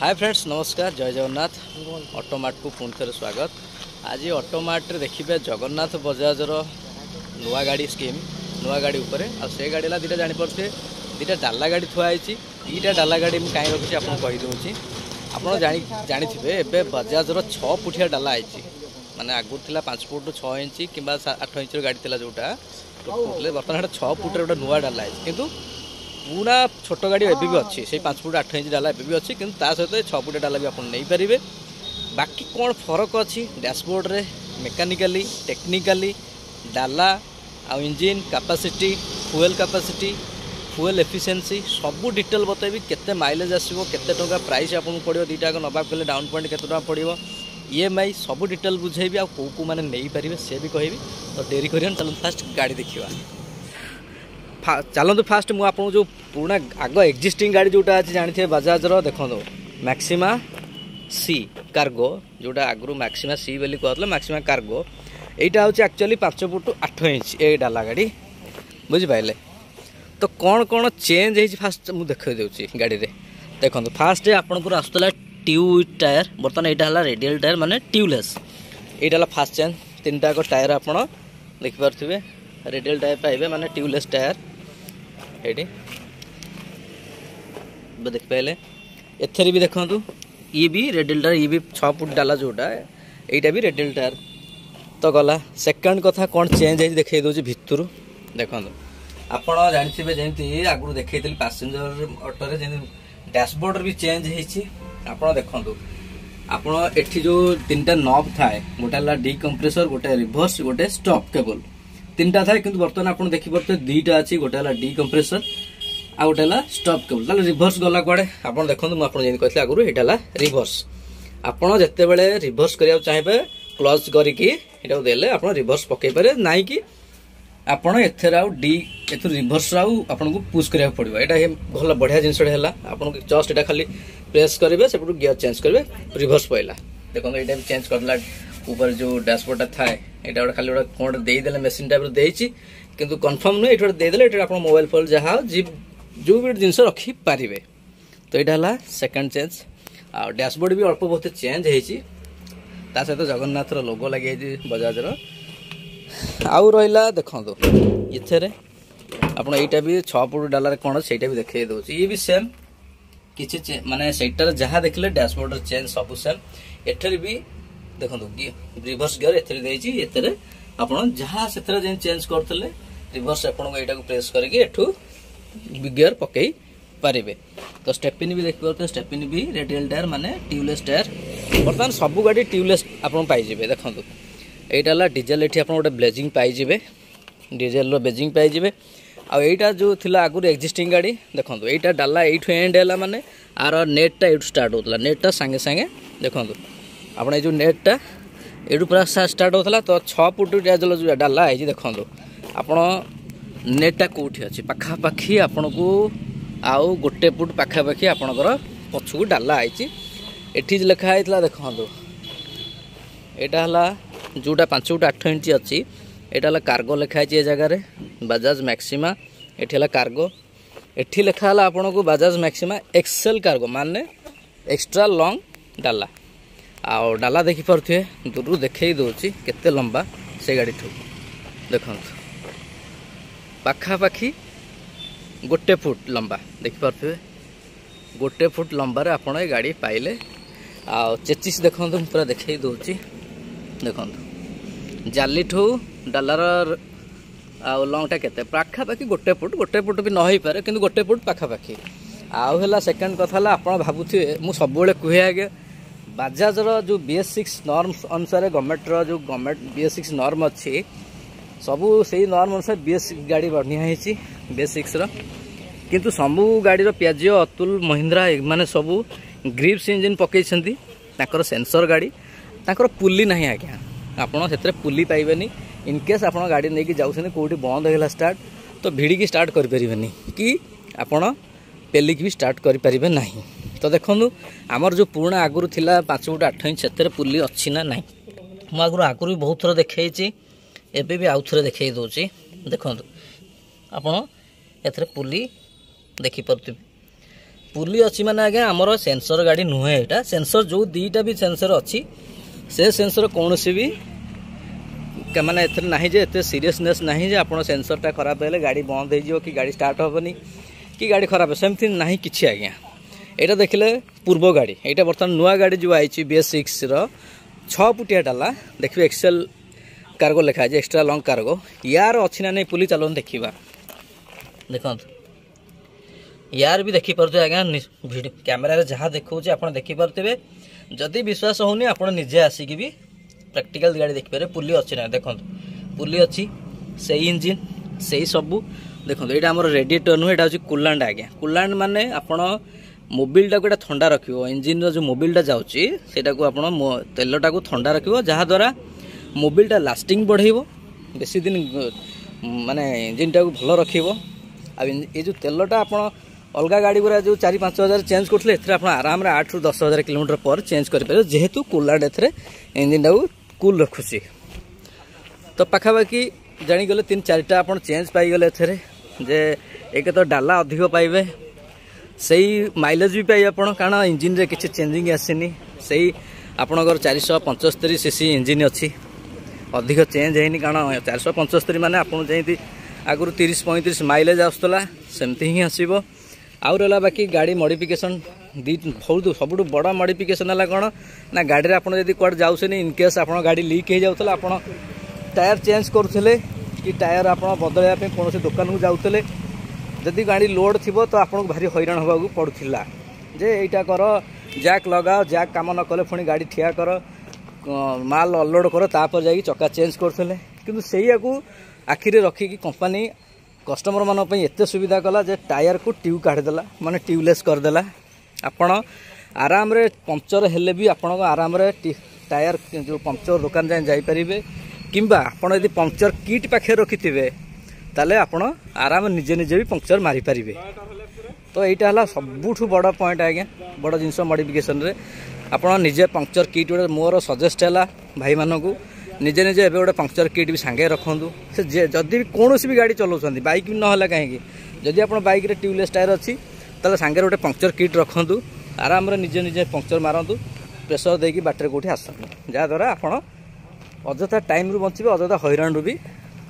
Hi friends, नमस्कार, जय जगन्नाथ। ऑटोमार्ट को पुणी थे स्वागत। आज ऑटोमार्ट रे देखिए जगन्नाथ बजाजर नुआ गाड़ी स्कीम, नुआ गाड़ी उपर आ से गाड़ी है दुटा जापे दुटा डाला गाड़ी थुआई। दुटा डाला गाड़ी मुझे कहीं रखी आपको कहीदे आप जाथे एवं बजाजर 6 फुटिया डाला आई माने आगुरी थी 5 फुट 6 इंच कि 8 इंच गाड़ी थी जोटा बर्तमान 6 फुट गोटे नुआ डाला है कि पूरा छोट गाड़ी एबी भी अच्छी से 5 फुट 8 इंच डाला एबी भी अच्छी कि सहित 6 फुट डाला भी आप नहीं पारे। बाकी कौन फरक अच्छी डैशबोर्ड रे मेकानिकली टेक्निकली डाला आ इंजिन कैपेसिटी फुएल एफिशिएंसी सब डिटेल बतेबी केते माइलेज आसो केते टंका प्राइस आपको पड़ो दुटा नवा कले डाउन पेमेंट केते टंका पड़ो ईएमआई सब डिटेल बुझेबी आ को मैंने नहीं पारे से भी कहबी। तो डेरी करियन चलो फास्ट गाड़ी देखिए। चलते फास्ट मुझे आपको जो पुराना आग एक्जिस्टिंग गाड़ी जोटा अच्छी जानते बजाजर देखो मैक्सिमा सी कार्गो जोटा आगु मैक्सिमा सी बोली कहते मैक्सिमा कार्गो यहाँ हूँ एक्चुअली 5 फुट 8 इंच ये डाला गाड़ी बुझिपारे। तो कौन कौन चेंज है फास्ट मुझे देख दूसरी गाड़ी में देखो फास्ट आपंकर आसूला ट्यूब टायर बर्तमान यहाँ है रेडियल टायर माने ट्यूबलेस यहाँ फास्ट चेंज 3टा टायर आप देखिपे रेडियल टायर पाइबे माने ट्यूबलेस टायर ये देखिपारे। एथेर भी देखु ये भी रेडियल टायर ये भी 6 फुट डाला जोटा यहाँ भी रेडियल टायर। तो गला सेकंड कथा कौन चेंज है देखिए दूसरी भितर देखो आप जानते जमी आगुरी देखी पैसेंजर ऑटो रे डैशबोर्ड भी चेंज हो देखु आप एठी जो 3टा नॉब थाए गोटे डी कंप्रेसर गोटे रिवर्स गोटे स्टॉप केबल 3टा था कि बर्तमान आप देखिपे 2टा अच्छी गोटे डी कंप्रेसर आ गोटे स्टॉप केबल रिवर्स गला कड़े आप देखो मुझे कहते आगुरी यहाँ रिवर्स आपड़ जिते बड़े रिवर्स करने चाहिए क्लच करके देले आप रिवर्स पकई पारे ना कि आपड़ एथर डी एथर रिवर्स आपको पुश करा पड़ो ये भल बढ़िया जिनसा आपको जस्ट यहाँ खाली प्रेस करेंगे से गियर चेंज करेंगे रिवर्स पड़ा देखो ये चेंज करला ऊपर जो डैशबोर्ड था यहाँ गोटे खाली गोटे कौन देदेले मेसीन टाइप देती कि कन्फर्म नुहे ये देदेले आप मोबाइल फोन जहाँ जो भी जिन रखी पारे। तो यहाँ है सेकेंड चेंज आ डैशबोर्ड भी अल्प बहुत चेंज होती सहित जगन्नाथर लोगो लगे बजाजर आउ रहा देखो ये आप यहाँ भी 6 फुट डाला कौन से भी देखिए दूसरी ये भी सेम किसी माने सहीटार जहाँ देखले डैशबोर्ड चेंज सब सेम एठर भी देखो रिवर्स गियर एथर आप जहाँ से चेंज करते रिवर्स आपको यहाँ प्रेस करके गियर पकई पारे। तो स्टेपिन भी देख पारे स्टेपिन भी रेडियल टायर माने ट्यूबलेस टायर बर्तमान सब गाड़ी ट्यूबलेस आप पाइबे। देखो यहाँ है डीजेल ये आप गोटे ब्लेजिंग पाइबे डीजेल ब्लेजिंग पाइबे आईटा जो थिला आगुरी एक्जिस्टिंग गाड़ी देखो यहाँ डाला यू एंड है माने आर नेटा ये स्टार्ट होता नेटा सांगे सांगे देखो आप जो नेटा ये पूरा स्टार्ट होता। तो 6 फुट जो डाला है देखो आप नेटा कौटी अच्छी पखापाखि आपण को आउ गोटे फुट पखापाखि आपणकर पछू डाला आई एठी लिखाई देखो यहाँ है जोटा 5 फुट 8 इंच अच्छी यहाँ है कार्गो लिखाई ये जगार बजाज मैक्सिमा ये कार्गो एठी लिखा है आपन को बजाज मैक्सिमा एक्सेल कार्गो माने एक्स्ट्रा लॉन्ग डाला आ डाला देखिपे दूर देखई दूसरी केते लंबा से गाड़ी ठू देखो पखापाखि गोटे फुट लंबा देखिपे गोटे फुट लंबार आप गाड़ी पाइले आ चेचिस देखो पूरा देखई दूसरी देखो जाली ठू डालार आ लंगटा केते पाखापाखि गोटे फुट भी नई पारे कि गोटे फुट पाखापाखि आउ है सेकेंड कथा आप भावुए मु सब कहे आगे बजाजर जो BS6 नॉर्म्स अनुसार गवर्नमेंटर जो गवर्नमेंट BS6 नॉर्म अच्छी सबू से नॉर्म अनुसार BS6 गाड़ी बढ़िया BS6 किंतु सबू गाड़ी पियाजिओ अतुल महिंद्रा माने सबू ग्रिप्स इंजिन पकई सेंसर गाड़ी ताकर पुली ना आज्ञा आपड़ से पुली पाइबेनी इनकेस आप गाड़ी नहीं जाऊँ कौटी बंद होगा स्टार्ट तो भिड़ी स्टार्ट करें कि आपड़ पेलिक भी स्टार्ट करें ना। तो देखो आमर जो पुराना आगुरी थी 5 फुट 8 इंच से पुली अच्छी ना ना मुझे आगुरी भी बहुत थर देखी एबे भी आउ थे देखई दूसरी देखो आप पुली देखिपे पुली अच्छी माने आज्ञा आमर सेंसर गाड़ी नुहे यहाँ सेंसर जो दीटा भी सेंसर अच्छी से सेंसर कौन भी माने एथर नहीं जे एते सीरियसनेस नहीं जे आपन सेंसरटा खराब हेले गाड़ी बंद हो कि गाड़ी स्टार्ट हेनी कि गाड़ी खराब सेमती नहीं किछि आज्ञा। यहाँ देखिले पूर्व गाड़ी यहाँ बर्तमान नुआ गाड़ी जो आई BS6 6 फुटिया डाला देखिए एक्सेल कार्गो लिखा है एक्स्ट्रा लॉन्ग कार्गो यार अच्छी ना नहीं पुली चलो देखा देखो यार भी देखिपे आज्ञा कैमेरा जहाँ देखा आप देखिपे जदि विश्वास होनी आप निजे आसिक भी प्रैक्टिकल गाड़ी देखिपारे पुली अच्छी ना देखो पुली अच्छी से इंजिन से सबू देखो यहाँ आम रेडिएटर नुहे यहाँ कूलांट आज्ञा कूलांट माने आपण मोबिलटा को ठंडा रखियो इंजिन जो मोबिलटा जाउची सेटा को आपण तेलटा को ठंडा रखियो जहाँद्वारा मोबिलटा लास्टिंग बढ़ेबो बेसी दिन माने इंजिनटा को भल रखियो आ ये जो तेलटा आपण अलग गाड़ी गुरा जो 4-5 हज़ार चेंज करते आप आराम 8 ରୁ 10 हज़ार किलोमीटर पर चेंज करें जेहेतु कूलांट एथरे इंजिनटा को कूल रखुची तो पाखापाखि जानीगले 3-4टा आप चेंज पाईगले एथरे जे एक तो डाला अधिक पाइबे सही माइलेज भी पाइबे आपण कारण इंजिन रे किसी चेंजिंग आसीनी सही आपणकर 475 सीसी इंजिन अच्छी अधिक चेंज है कारण 475 माने आपन जैती आगुरी 30-35 माइलेज आसला सेमती ही आसो आउ रहा बाकी गाड़ी मॉडिफिकेशन बहुत सब बड़ा मॉडिफिकेशन है कौन ना गाड़ी आप कौन जाऊे इनकेस आप गाड़ी लीक हो जाता आप टायर चेंज करुले कि टायर आप बदलवाई कौन दुकान को जाऊे जदि गाड़ी लोड थी तो आपको भारी हैरान होगा पड़ूला जे यहाँ कर जैक लगाओ जैक काम न कले पुणी गाड़ी ठिया कर माल अनलोड कर तापर जा चक्का चेंज करुले कि से आखिरे रखिकी कंपनी कस्टमर मान एत सुविधा कला जे टायर को ट्यूब काढ़ीदेला माने ट्यूबलेस करदेला आपण आराम रे पंक्चर हेले भी आपण आराम रे टायर जो पंक्चर दुकान जाए जाइपारे किंबा आपण यदि पंक्चर किट पाखे रखिथिबे ताले आपण आराम निजे निजे भी पंक्चर मारी पारिबे तो यहाँ है सबुठ बड़ पॉइंट आज्ञा बड़ जिनस मॉडिफिकेशन रे आपण निजे पंक्चर किट गोटे मोर सजेस्ट है भाई मानू निजे निजे एबे गोटे पंक्चर किट भी सांगे रखु से जदि भी कौन भी गाड़ी चलाउछन्ती बाइक भी ना कहीं जदि आप बाइक रे ट्यूबलेस टायर अच्छी ताले सांगे गोटे पंक्चर किट रखु आराम रे निजे निजे पंक्चर मारतु प्रेसर देकी बाटर कौटी आसतु जहाँद्वारा आप अजथा टाइम रू बचे अजथा हैरान रू भी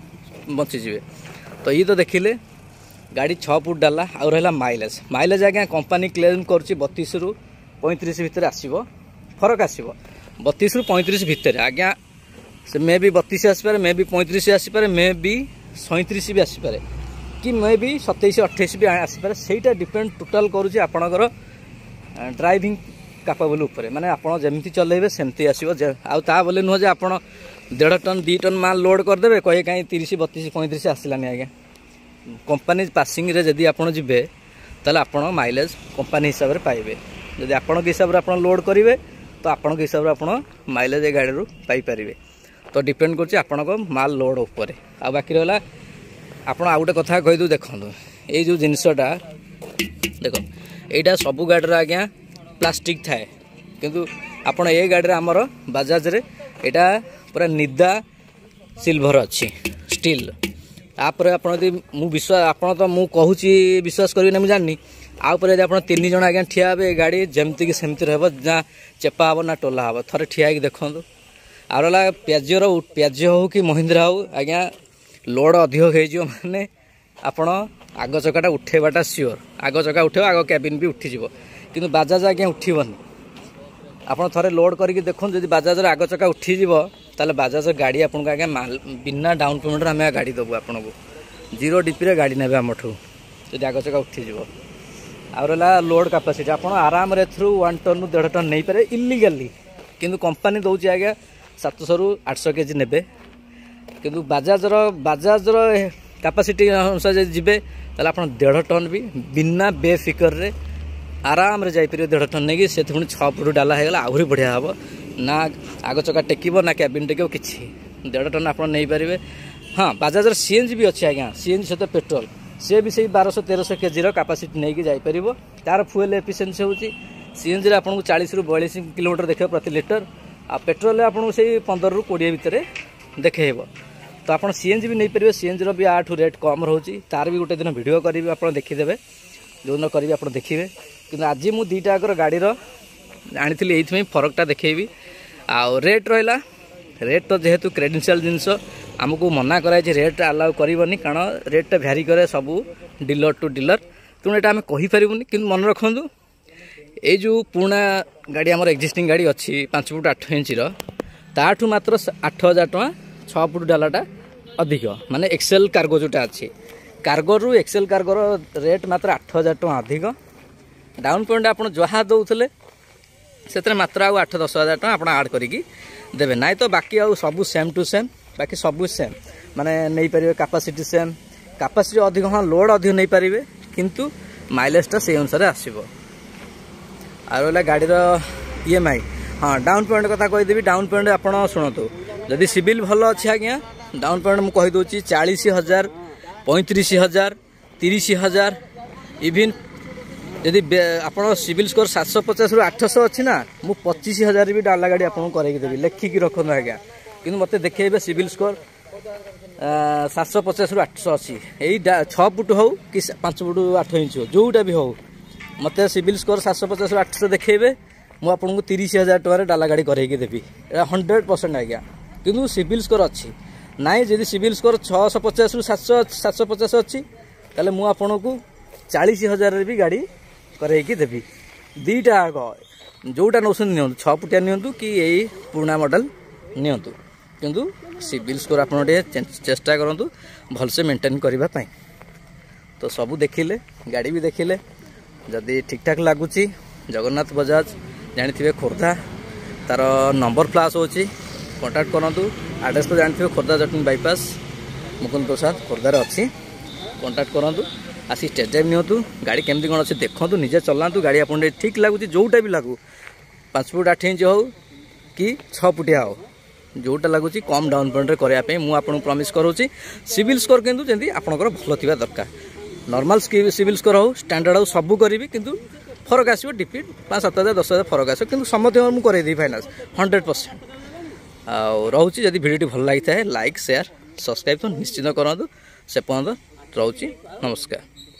बचीजे तो ये तो देखिले गाड़ी 6 फुट डाला आउ रहा माइलेज माइलेज आज्ञा कंपनी क्लेम कर 32 ରୁ 35 भितर आसो फरक आसो 32 ରୁ 35 भितर आज्ञा से मे भी 32 आसपे मे भी 35 आसपे मे भी 37 भी आसपे कि मे भी 27-28 भी आसपे सहीटा डिपेंड टोटाल करुँच आपणकर ड्राइविंग कैपेबल उपर माने आपण जमती चलेबे सेमती आसीबो आ बोले नुह जे आपण 1.5 टन 2 टन माल लोड करदेबे कहे कहीं 30-32-35 आसलानी आज्ञा कंपनी पासिंग रे जदि आपण जिबे ताले आपण माइलेज कंपनी हिसाब रे पाइबे जदि आपण के हिसाब रे आपण लोड करिवे तो आपण के हिसाब रे आपण माइलेज ए गाड़ी रू पाई परिबे तो डिपेंड करछि आपण को माल लोड ऊपर आ बाकी रहला आपण आ गोटे कथा कहि दउ देखंतु ए जो जिंसटा देखो एटा सब गाड़ी रे आज्ञा प्लास्टिक थाए किंतु आपण ए गाड़ी रे हमर बजाज रे एटा पूरा निदा सिल्वर अच्छी स्टील तापर आप विश्वास आप तो मुझे कहूँ विश्वास करेंगे मुझे जानी आपर यदि आप 3 जन आज्ञा ठिया हे गाड़ी जमती सेमती रह ना चेपा हम ना टोला हम थे ठिया देखूँ आ रहा प्याजो हो कि महिंद्रा हो आज्ञा लोड अधिक हो माने आपण आग चक्का उठेबाटा सियोर आग चक्का उठे आग कैबिन भी उठीज कि बाजाज आज्ञा उठबनी आप थे लोड करके देखो जब बाजाज आग चक्का उठीज ताले बाजाज गाड़ी आपको आज्ञा बिना डाउन पेमेंट आम गाड़ी देवु आपको 0 डीपी गाड़ी ने आमठू जब आग चक्का उठीज आ रहा लोड कैपेसिटी आप आराम रे थ्रू 1 टन ରୁ 1.5 टन नहीं पारे इलीगली किंतु कंपनी दौर आज्ञा 700 ରୁ 800 केजी ने किंतु बाजाजर कैपेसिटी अनुसार जब ताले आप 1.5 टन भी बिना बेफिकर रे आराम रे जापर 1.5 टन नहीं से 6 फुट डाला है आहरी बढ़िया हम ना आग चक्का टेकिब ना कैबिन टेकिब कि 1.5 टन आप नहीं पारे। हाँ बाजाजर सीएनजी भी अच्छे आज्ञा सीएनजी सहित पेट्रोल सी भी से 1200-1300 केजी कैपेसिटी नहीं जापर तार फ्यूएल एफिशिएंसी होची सीएनजी रे आपको 40 ରୁ 42 किलोमीटर देखे प्रति लिटर आ पेट्रोल आपको से 15 ରୁ 20 भितर देखेब तो आप सीएनजी भी नहीं पारे सीएनजी भी आठू रेट कम रोचे तार भी गोटे दिन वीडियो करी आप देखीदे जो दिन करी आप देखिए कि आज मुझे दुईटा गाड़ी आनी ये फरकटा देखी आउ रेट रहा रेट तो जेहेतु क्रेडेंशियल जिनस आमको मना कराई रेट अलाउ करनी कारण रेटा भ्यारी करे सब डीलर टू डीलर तेणु यहाँ आम कहीपरूनी कि मन रखु ये जो पुराना गाड़ी आमर एक्जिस्टिंग गाड़ी अच्छी 5 फुट 8 इंच ताठू मात्र 8,000 टଙ୍କା 6 फुट डालाटा अधिक माने एक्सेल कार्गो जोटा अच्छी कार्गो रु एक्सेल कार्गोर रेट मात्र 8,000 टଙ୍କା अधिक डाउन पेमेंट आप जहाँ दौले से मात्र आउ 8-10 हज़ार टଙ୍କା आप आड करी देवे ना तो बाकी आउ सब सेम टू सेम बाकी सब सेम माने नहीं पारे कैपेसिटी सेम कैपेसिटी अधिक हाँ लोड अधिक नहीं पारे किंतु माइलेजटा से अनुसार आसो आला गाड़ी EMI हाँ डाउन पेमेंट कथा कहीदेवी डाउन पेमेंट आप शुणु जदि सिविल भल अच्छी आज्ञा डाउन पेमेंट मुझे कहीदे 40,000 35,000 30,000 इवन यदि आप सिविल स्कोर 750 रु 800 अच्छी ना मु 25,000 भी डाला गाड़ी आपको करदेवी लेखिकी रखु आज्ञा कि मत देखेबे सिविल स्कोर 750 रु 800 अच्छी यही 6 फुट हो कि 5 फुट 8 इंच हो जोटा भी हो मत सिविल स्कोर 750 रु 800 देखेबे मु आपको 30,000 टकर डाला गाड़ी करदेवी 100% आज्ञा किंतु सिविल स्कोर अच्छी नाई जदि सिविल स्कोर 650 रु 750 अच्छी ताले मु आपको 40,000 भी गाड़ी करैकी देवी दीटा आग जोटा नौ 6 फुटिया नियंतु कि यही पुराना मॉडल नियंतु किंतु सिविल स्कोर आप चेष्टा करूँ भलसे मेंटेन करने तो सबू देखिले गाड़ी भी देखिले जदि ठीक ठाक लगुच जगन्नाथ बजाज जानी खोर्धा तार नंबर फ्लाश हो कांटेक्ट करूँ एड्रेस तो जानी खोर्धा जटनी बाईपास मुकुंद प्रसाद खोर्धार अच्छी कांटेक्ट करूँ आसी टेस्ट ड्राइव नियंतु गाड़ी केमती कौन अच्छे देखूँ निजे चलातु गाड़ी आप ठीक लगुच जोटा भी लगू 5 फुट 8 इंच हो कि 6 फुटिया हो जोटा लगुच कम डाउन पेमेंट करने मुझे प्रमिश करूँगी सिविल स्कोर किंतु जमी आपंकर भल थी दरकार नॉर्मल सिविल स्कोर हो स्टैंडर्ड हो सबू करी किंतु फरक आसो डिफिट 5-7,000 10,000 फरक आसो कि समझ मुझे फाइनान्स 100% रोचे जदि भिडियो भल लगी था लाइक शेयर सब्सक्राइब तो निश्चित करूँ से पर्यंत रोचे नमस्कार।